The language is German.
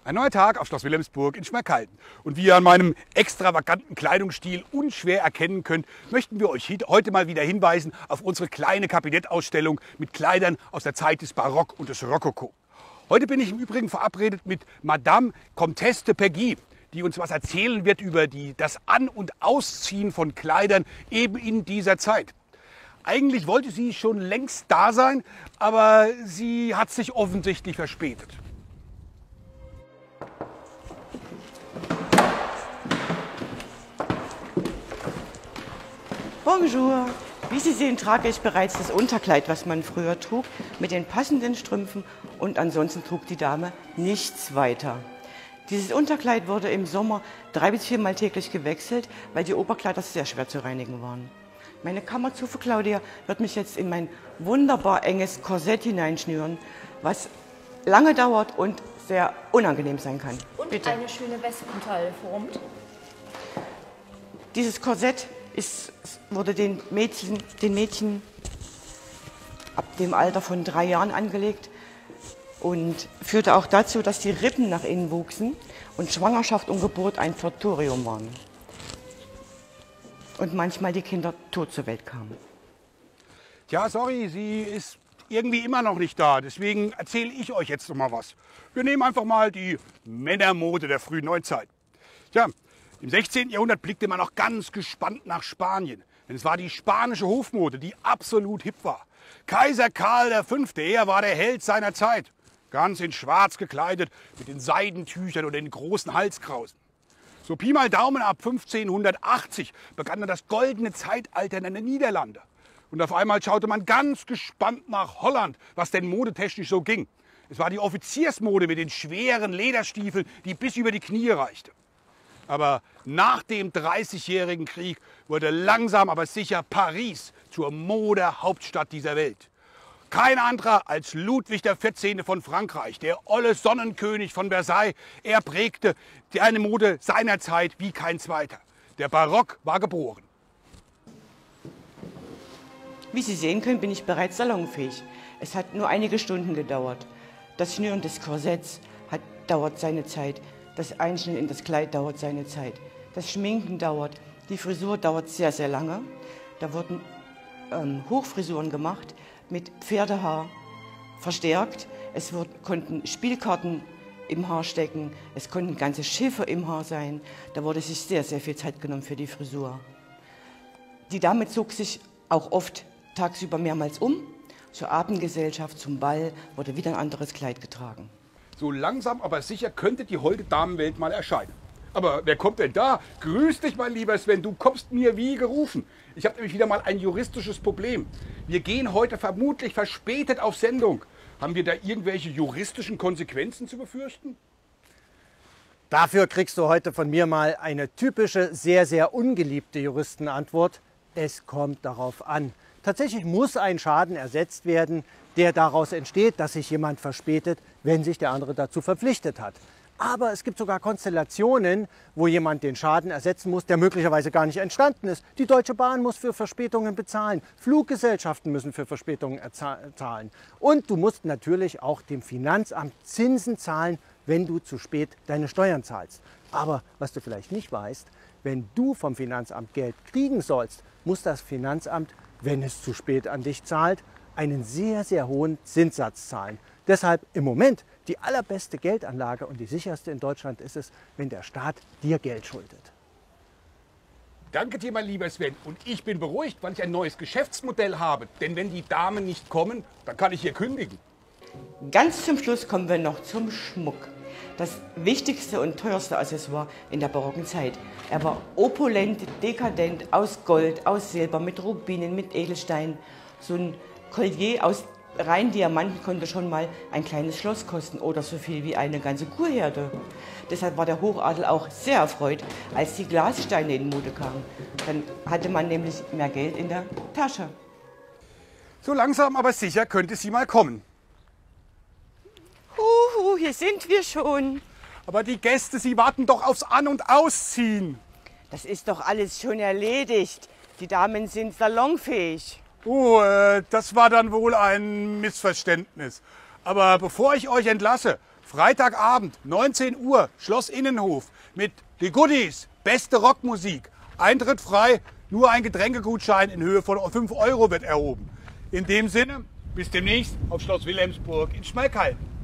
Ein neuer Tag auf Schloss Wilhelmsburg in Schmalkalden. Und wie ihr an meinem extravaganten Kleidungsstil unschwer erkennen könnt, möchten wir euch heute mal wieder hinweisen auf unsere kleine Kabinettausstellung mit Kleidern aus der Zeit des Barock und des Rokoko. Heute bin ich im Übrigen verabredet mit Madame Comtesse de Peggy, die uns was erzählen wird über das An- und Ausziehen von Kleidern eben in dieser Zeit. Eigentlich wollte sie schon längst da sein, aber sie hat sich offensichtlich verspätet. Bonjour! Wie Sie sehen, trage ich bereits das Unterkleid, was man früher trug, mit den passenden Strümpfen, und ansonsten trug die Dame nichts weiter. Dieses Unterkleid wurde im Sommer 3- bis 4-mal täglich gewechselt, weil die Oberkleider sehr schwer zu reinigen waren. Meine Kammerzofe Claudia wird mich jetzt in mein wunderbar enges Korsett hineinschnüren, was lange dauert und sehr unangenehm sein kann. Und bitte. Eine schöne Wespentaille formt. Dieses Korsett wurde den Mädchen ab dem Alter von 3 Jahren angelegt und führte auch dazu, dass die Rippen nach innen wuchsen und Schwangerschaft und Geburt ein Torturium waren. Und manchmal die Kinder tot zur Welt kamen. Tja, sorry, sie ist irgendwie immer noch nicht da. Deswegen erzähle ich euch jetzt noch mal was. Wir nehmen einfach mal die Männermode der frühen Neuzeit. Tja, im 16. Jahrhundert blickte man noch ganz gespannt nach Spanien. Denn es war die spanische Hofmode, die absolut hip war. Kaiser Karl V., er war der Held seiner Zeit. Ganz in schwarz gekleidet, mit den Seidentüchern und den großen Halskrausen. So Pi mal Daumen ab 1580 begann dann das goldene Zeitalter in den Niederlanden. Und auf einmal schaute man ganz gespannt nach Holland, was denn modetechnisch so ging. Es war die Offiziersmode mit den schweren Lederstiefeln, die bis über die Knie reichte. Aber nach dem 30-jährigen Krieg wurde langsam aber sicher Paris zur Modehauptstadt dieser Welt. Kein anderer als Ludwig XIV. Von Frankreich, der olle Sonnenkönig von Versailles. Er prägte eine Mode seiner Zeit wie kein zweiter. Der Barock war geboren. Wie Sie sehen können, bin ich bereits salonfähig. Es hat nur einige Stunden gedauert. Das Schnüren des Korsetts dauert seine Zeit. Das Einschneiden in das Kleid dauert seine Zeit. Das Schminken dauert. Die Frisur dauert sehr, sehr lange. Da wurden Hochfrisuren gemacht mit Pferdehaar verstärkt. Es konnten Spielkarten im Haar stecken. Es konnten ganze Schiffe im Haar sein. Da wurde sich sehr, sehr viel Zeit genommen für die Frisur. Die Dame zog sich auch oft tagsüber mehrmals um. Zur Abendgesellschaft, zum Ball wurde wieder ein anderes Kleid getragen. So langsam aber sicher könnte die holde Damenwelt mal erscheinen. Aber wer kommt denn da? Grüß dich, mein lieber Sven, du kommst mir wie gerufen. Ich habe nämlich wieder mal ein juristisches Problem. Wir gehen heute vermutlich verspätet auf Sendung. Haben wir da irgendwelche juristischen Konsequenzen zu befürchten? Dafür kriegst du heute von mir mal eine typische, sehr, sehr ungeliebte Juristenantwort. Es kommt darauf an. Tatsächlich muss ein Schaden ersetzt werden, der daraus entsteht, dass sich jemand verspätet, wenn sich der andere dazu verpflichtet hat. Aber es gibt sogar Konstellationen, wo jemand den Schaden ersetzen muss, der möglicherweise gar nicht entstanden ist. Die Deutsche Bahn muss für Verspätungen bezahlen, Fluggesellschaften müssen für Verspätungen zahlen. Und du musst natürlich auch dem Finanzamt Zinsen zahlen, wenn du zu spät deine Steuern zahlst. Aber was du vielleicht nicht weißt, wenn du vom Finanzamt Geld kriegen sollst, muss das Finanzamt, wenn es zu spät an dich zahlt, einen sehr, sehr hohen Zinssatz zahlen. Deshalb im Moment die allerbeste Geldanlage und die sicherste in Deutschland ist es, wenn der Staat dir Geld schuldet. Danke dir, mein lieber Sven. Und ich bin beruhigt, weil ich ein neues Geschäftsmodell habe. Denn wenn die Damen nicht kommen, dann kann ich hier kündigen. Ganz zum Schluss kommen wir noch zum Schmuck. Das wichtigste und teuerste Accessoire in der barocken Zeit. Er war opulent, dekadent, aus Gold, aus Silber, mit Rubinen, mit Edelsteinen. So ein Collier aus rein Diamanten konnte schon mal ein kleines Schloss kosten oder so viel wie eine ganze Kurherde. Deshalb war der Hochadel auch sehr erfreut, als die Glassteine in Mode kamen. Dann hatte man nämlich mehr Geld in der Tasche. So langsam aber sicher könnte sie mal kommen. Hier sind wir schon. Aber die Gäste, sie warten doch aufs An- und Ausziehen. Das ist doch alles schon erledigt. Die Damen sind salonfähig. Das war dann wohl ein Missverständnis. Aber bevor ich euch entlasse, Freitagabend, 19 Uhr, Schloss Innenhof mit The Goodies, beste Rockmusik. Eintritt frei, nur ein Getränkegutschein in Höhe von 5 € wird erhoben. In dem Sinne, bis demnächst auf Schloss Wilhelmsburg in Schmalkalden.